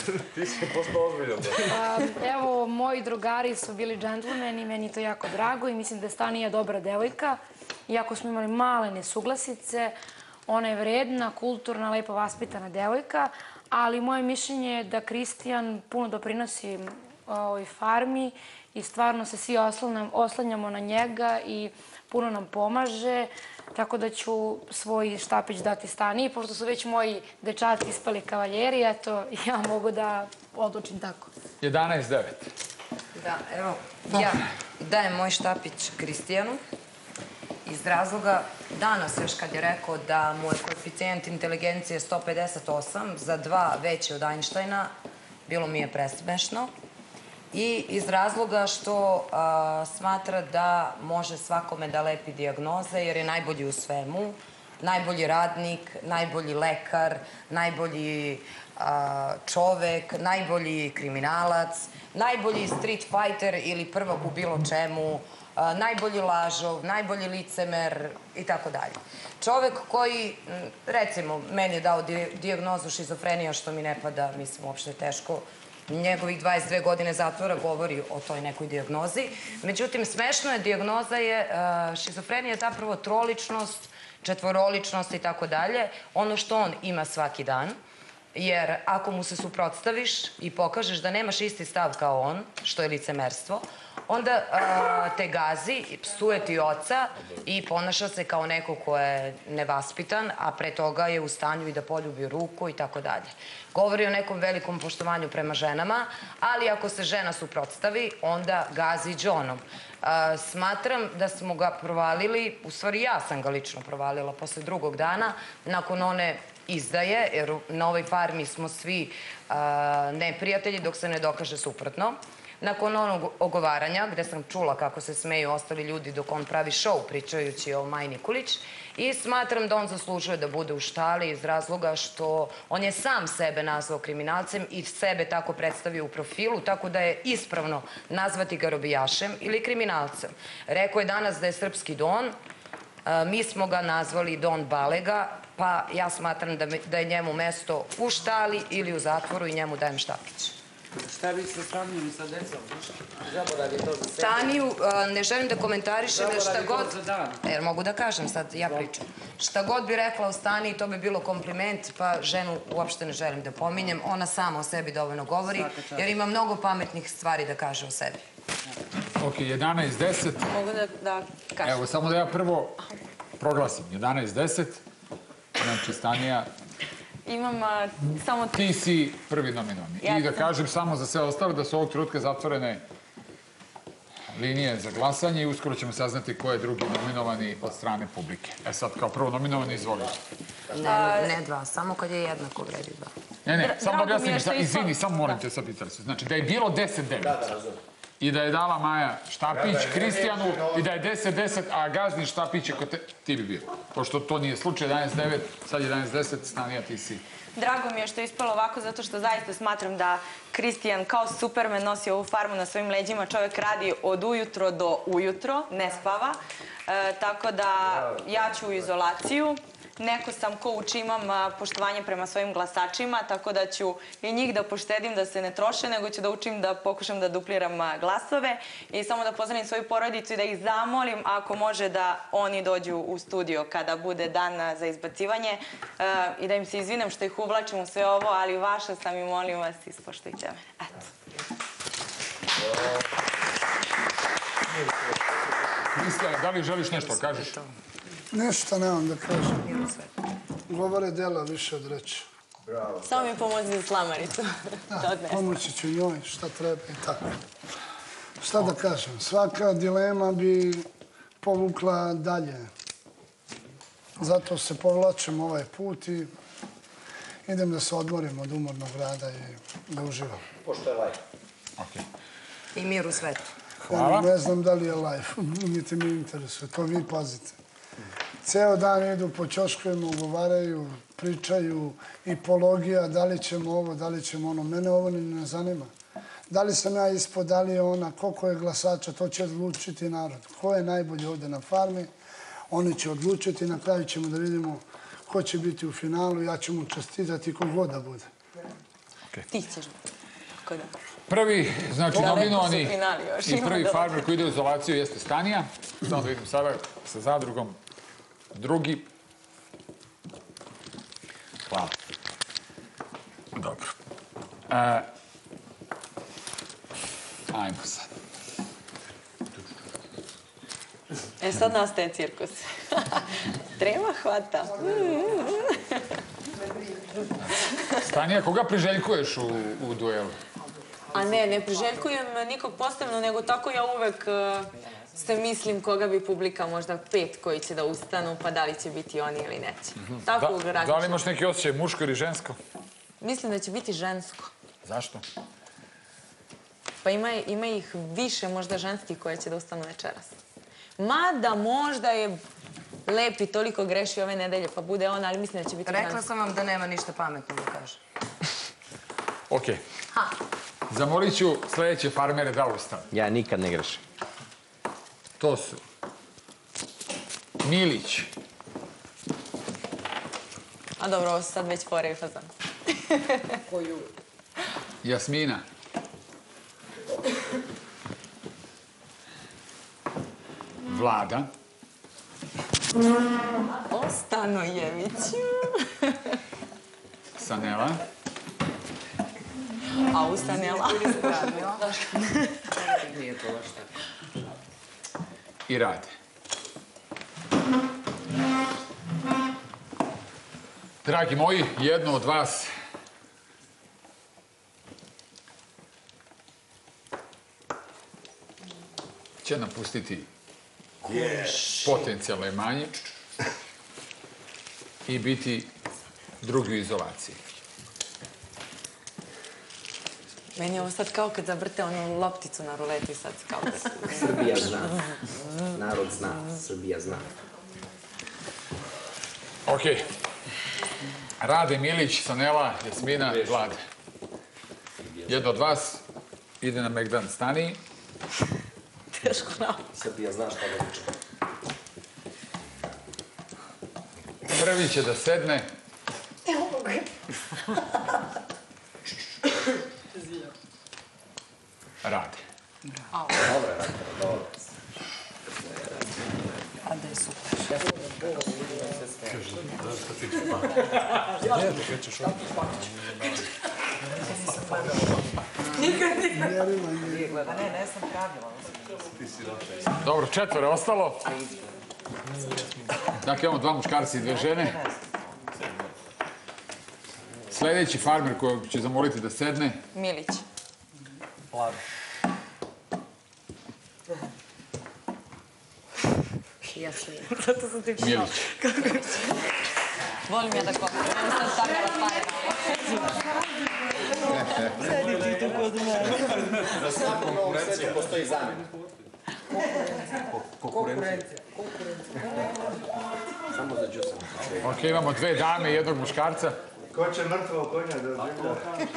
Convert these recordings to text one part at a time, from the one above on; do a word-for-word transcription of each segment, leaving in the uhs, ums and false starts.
Ti si postao ozbiljan. Evo, moji drugari su bili džentlmeni, meni je to jako drago i mislim da je Stanija dobra devojka. Iako smo imali male nesuglasice, ona je vredna, kulturna, lepo vaspitana devojka, ali moje mišljenje je da Kristijan puno doprinosi ovoj farmi i stvarno se svi oslanjamo na njega i puno nam pomaže, tako da ću svoj štapić dati Staniji, pošto su već moji dečaci ispali kavaljeri, eto, ja mogu da odlučim tako. jedanaest devet. Da, evo, ja dajem moj štapić Kristijanu iz razloga danas još kad je rekao da mu je koeficijent inteligencije sto pedeset osam, za dva veći od Einsteina, bilo mi je presmešno. I iz razloga što smatra da može svakome da lepi dijagnoze, jer je najbolji u svemu, najbolji radnik, najbolji lekar, najbolji čovek, najbolji kriminalac, najbolji street fighter ili prvak u bilo čemu, najbolji lažov, najbolji licemer i tako dalje. Čovek koji, recimo, meni je dao dijagnozu šizofrenija, što mi ne pada, mislim, uopšte teško. Njegovih dvadeset dve godine zatvora govori o toj nekoj dijagnozi. Međutim, smešno je, dijagnoza je, šizofrenija je zapravo troličnost, četvoroličnost i tako dalje. Ono što on ima svaki dan. Jer ako mu se suprotstaviš i pokažeš da nemaš isti stav kao on, što je licemerstvo, onda te gazi, psuje ti oca i ponaša se kao neko ko je nevaspitan, a pre toga je u stanju i da poljubi ruku i tako dalje. Govori o nekom velikom poštovanju prema ženama, ali ako se žena suprotstavi, onda gazi džonom. Smatram da smo ga provalili, u stvari ja sam ga lično provalila posle drugog dana, nakon one izdaje, jer na ovoj farmi smo svi neprijatelji dok se ne dokaže suprotno. Nakon onog ogovaranja, gde sam čula kako se smeju ostali ljudi dok on pravi šou pričajući o Maji Nikolić, i smatram da on zaslužuje da bude u štali iz razloga što on je sam sebe nazvao kriminalcem i sebe tako predstavio u profilu, tako da je ispravno nazvati ga robijašem ili kriminalcem. Rekao je danas da je srpski Don, mi smo ga nazvali Don Balega, pa ja smatram da je njemu mesto u štali ili u zatvoru i njemu dajem štapić. Šta bi se Staniju sa decom? Zaborav je to za sebe. Staniju, ne želim da komentarišem, jer šta god... Jer mogu da kažem, sad ja pričam. Šta god bi rekla o Staniji, to bi bilo kompliment, pa ženu uopšte ne želim da pominjem. Ona sama o sebi dovoljno govori, jer ima mnogo pametnih stvari da kaže o sebi. Ok, jedanaest deset. Mogu da kažem. Evo, samo da ja prvo proglasim. jedanaest deset. Znači, Stanija... Imam samo... Ti si prvi nominovani. I da kažem samo za sve ostale da su ovog trenutka zatvorene linije za glasanje i uskoro ćemo saznati ko je drugi nominovani od strane publike. E sad, kao prvo nominovani, izvolite. Ne dva, samo kad je jednako vredi dva. Ne, ne, samo da objasnim, izvini, samo moram te sad pitati. Znači, da je bilo deset devet. I da je dala Maja štapić Kristijanu i da je deset deset, a gazni štapić je kod te, ti bi bio. Pošto to nije slučaj, jedanaest devet, sad jedanaest deset, Stanija, ti si. Drago mi je što je ispalo ovako, zato što zaista smatram da Kristijan kao Superman nosi ovu farmu na svojim leđima. Čovjek radi od ujutro do ujutro, ne spava. Tako da ja ću u izolaciju. Neko sam ko uči, imam poštovanje prema svojim glasačima, tako da ću i njih da poštedim, da se ne troše, nego ću da učim da pokušam da dupliram glasove i samo da pozdravim svoju porodicu i da ih zamolim ako može da oni dođu u studio kada bude dan za izbacivanje i da im se izvinem što ih uvlačim u sve ovo, ali vaša sam i molim vas, ispoštujte me. Eto. Kristijane, da li želiš nešto, kažeš? Ništa nemam da kažem. Govore dela više od reči. Samo mi pomozi za slamaricu. Pomoći ću njoj, šta treba i tako. Šta da kažem, svaka dilema bi povukla dalje. Zato se povlačim ovaj put i idem da se odmorim od umornog rada i da uživam. Pošto je live. I mir u svetu. Hvala. Ne znam da li je live, niti mi interesuje, to vi pazite. Ceo dan idu po ćoškovima, ugovaraju, pričaju, ipologija, da li ćemo ovo, da li ćemo ono. Mene ovo ne zanima. Da li sam ja ispod, da li je ona, koliko je glasača, to će odlučiti narod. Ko je najbolji ovde na farmi, oni će odlučiti, na kraju ćemo da vidimo ko će biti u finalu, ja ću mu čestitati kogod da bude. Ti ćeš. Tako da. Prvi, znači nominovani su finali još, i ima prvi daleko. farmer koji ide u izolaciju jeste Stanija. Samo da vidim sada sa zadrugom. Drugi. Hvala. Dobro. E, ajmo sad. E sad nastaje cirkus. Trema hvata. Stanija, koga priželjkuješ u, u duelu? A ne, ne priželjkujem nikog posebno, nego tako ja uvek uh, se mislim koga bi publika možda pet koji će da ustanu, pa da li će biti oni ili neće. Tako Da, različno. da li imaš neki osjećaj muško ili žensko? Mislim da će biti žensko. Zašto? Pa ima, ima ih više možda ženskih koje će da ustanu večeras. Mada možda je Lepi toliko greši ove nedelje, pa bude on, ali mislim da će biti Rekla žensko. sam vam da nema ništa pametno da kaže. Okej. Zamolit ću sledeće farmere da ustanu. Ja nikad ne grešim. To su Milić, A dobro, ovo su sad već fore i fazan. Jasmina, Vlada, O, Stanojeviću. Sanela A u Stanela. i Rade. Dragi moji, jedno od vas će napustiti potencijalno imanje i biti drugi u izolaciji. Meni je ovo sad kao kad zavrte onu lopticu na ruleti sad kao da su... Srbija zna. Narod zna. Srbija zna. Okej. Rade, Milić, Sanela, Jasmina i Vlada. Jedno od vas ide na Megdan Staniji. Teško nam. Srbija zna šta da uče. Prvi će da sedne. Rade. Dobro, Rade, dobro. A da je super. Dobro, četvore ostalo. Dakle, imamo dva muškarca i dve žene. Sledeći farmer kojeg će zamoliti da sedne. Milić. Milić. Volim ja da kopam. Volim sam stavljala fajna. Za svaku novu sreću postoji zamena. Konkurencija. Samo za džusam. Ok, imamo dve dame i jednog muškarca. Ko će mrtvog konja da življa?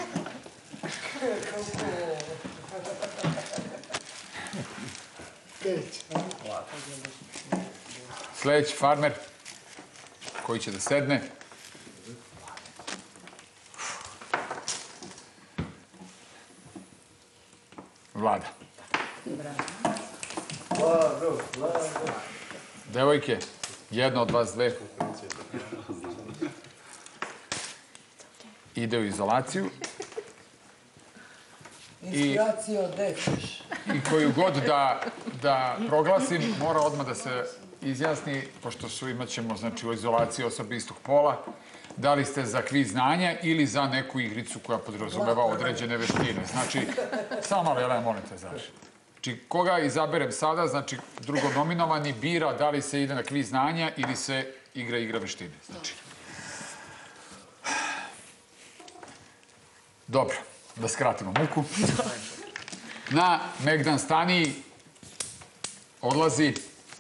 Peć. Sledeći farmer koji će da sedne. Vlada. Vlado, Vlado. Devojke, jedna od vas dve ide u izolaciju. Inspiracija od defiš. I koju god da, da proglasim, mora odmah da se izjasni, pošto su imat ćemo znači, u izolaciji osobe istog pola, da li ste za kviz znanja ili za neku igricu koja podrazumeva određene veštine. Znači, samo malo, Jelena, molim te, znaš. Znači, koga izaberem sada, znači, drugo nominovani bira da li se ide na kviz znanja ili se igra igra veštine. Znači. Dobro, da skratimo muku. Na Megdan Staniji odlazi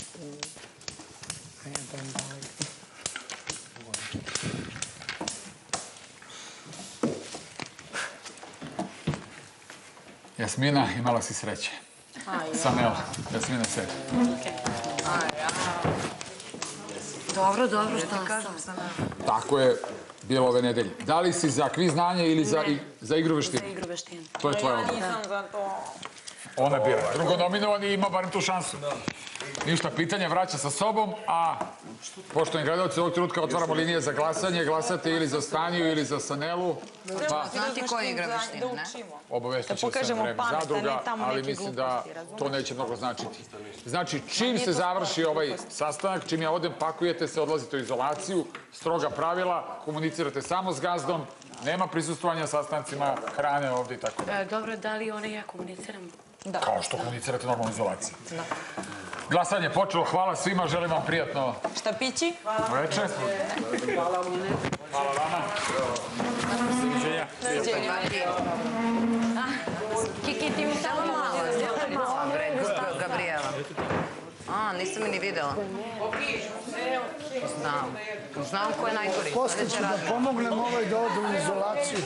Jasmina, imala si sreće. Sanela, Jasmina sedi. Dobro, dobro, šta kažem sam. Tako je, bilo ove nedelje. Da li si za kviz znanje ili za, i- za igru veština? Za igru veština. To je tvoja odluka. Nisam za to. Ona bira. Drugo nominovani ima barem tu šansu. Ništa, pitanje vraća sa sobom, a poštovani gledalci, ovog trenutka otvaramo linije za glasanje. Glasate ili za Staniju ili za Sanelu. Pa, Znate ko je igra veština, Da ne? učimo. obavestit će Da se pokažemo vreme pamet, a ne zadruga, tamo ali neke mislim da gluposti, razumeš? to neće mnogo značiti. Znači, čim se završi ovaj sastanak, čim ja odem, pakujete se, odlazite u izolaciju, stroga pravila, komunicirate samo s gazdom, nema prisustvovanja sastancima, hrane ovde i tako. E, dobro, da li one i ja komuniciramo? Kao što komunicirate normalno u izolaciji. Glasanje je počelo, hvala svima, želim vam prijatno Štapići? veče. Hvala vama. Doviđenja. Kiki, ti mi samo malo. Bre, Gabriela. A, nisam mi ni videla. Znam. Znam ko je najgori. Posle ću da pomognem ovaj da ode u izolaciju.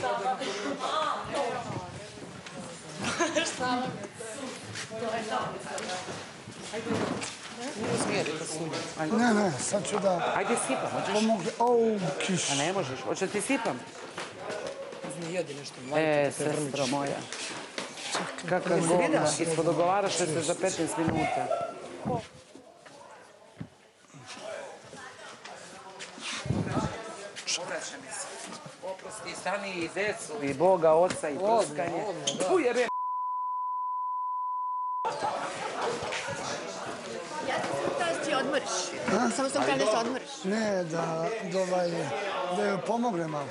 Ne, ne, sad ću da Ajde sipam, hoćeš? pomognem. O, kiš. A ne možeš, hoćeš da ti sipam? E, sestra moja. Kakav govna, ispod dogovaraš se za petnaest minuta. Obraća mi se. Oprosti Sani i decu. I Boga, oca i prskanje. Tu jebe. Ja sam samo htjela da se odmoriš. Samo sam htjela da se odmoriš. Ne, da, da, ovaj, da joj pomognem malo.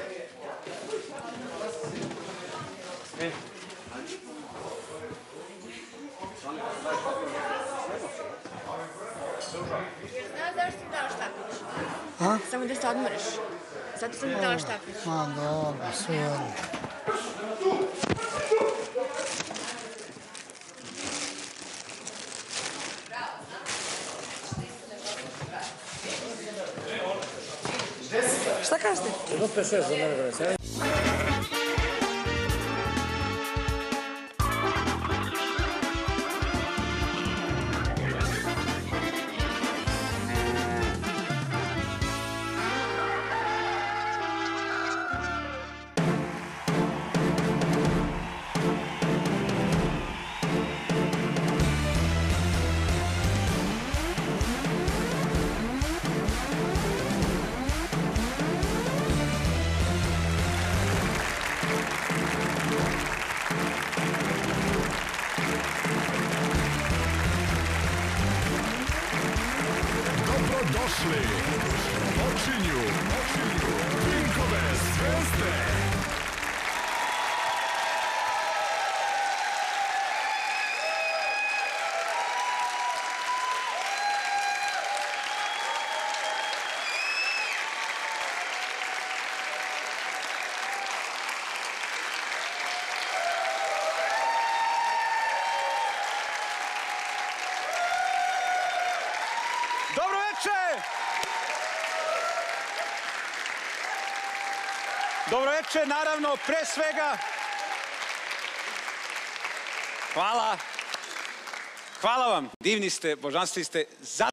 Znaš zašto sam htjela štapić? Samo da se odmoriš. Zato sam htjela štapić. Ma, dobro, sve jedno. Šta kažete? Dobrodošli! Počinju, počinju Pinkove zvezde! Dobro veče! Dobro veče, naravno, pre svega... Hvala. Hvala vam. Divni ste, božanstveni ste.